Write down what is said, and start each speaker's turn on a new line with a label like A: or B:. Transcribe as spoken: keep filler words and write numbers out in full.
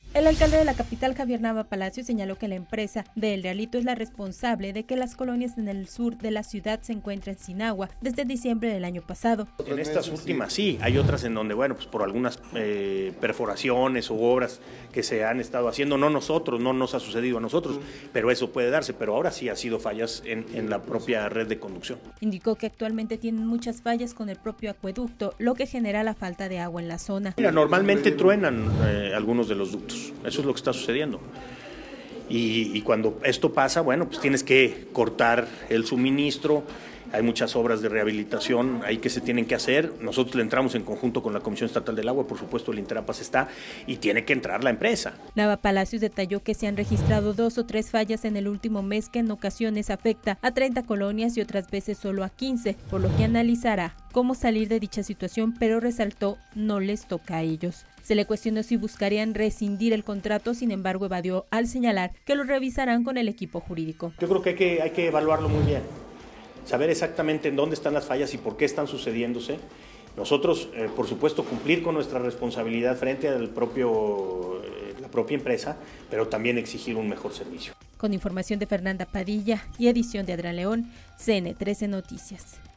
A: El alcalde de la capital, Javier Nava Palacio, señaló que la empresa de El Realito es la responsable de que las colonias en el sur de la ciudad se encuentren sin agua desde diciembre del año pasado.
B: En estas últimas sí, hay otras en donde, bueno, pues por algunas eh, perforaciones o obras que se han estado haciendo, no nosotros, no nos ha sucedido a nosotros, uh-huh. pero eso puede darse, pero ahora sí ha sido fallas en, en la propia red de conducción.
A: Indicó que actualmente tienen muchas fallas con el propio acueducto, lo que genera la falta de agua en la zona.
B: Mira, normalmente truenan eh, algunos de los ductos. Eso es lo que está sucediendo. Y, y cuando esto pasa, bueno, pues tienes que cortar el suministro. Hay muchas obras de rehabilitación ahí que se tienen que hacer. Nosotros le entramos en conjunto con la Comisión Estatal del Agua, por supuesto el Interapas está, y tiene que entrar la empresa.
A: Nava Palacios detalló que se han registrado dos o tres fallas en el último mes que en ocasiones afecta a treinta colonias y otras veces solo a quince, por lo que analizará cómo salir de dicha situación, pero resaltó no les toca a ellos. Se le cuestionó si buscarían rescindir el contrato, sin embargo evadió al señalar que lo revisarán con el equipo jurídico.
B: Yo creo que hay que, hay que evaluarlo muy bien, saber exactamente en dónde están las fallas y por qué están sucediéndose. Nosotros, eh, por supuesto, cumplir con nuestra responsabilidad frente al propio, eh, la propia empresa, pero también exigir un mejor servicio.
A: Con información de Fernanda Padilla y edición de Adrián León, C N trece Noticias.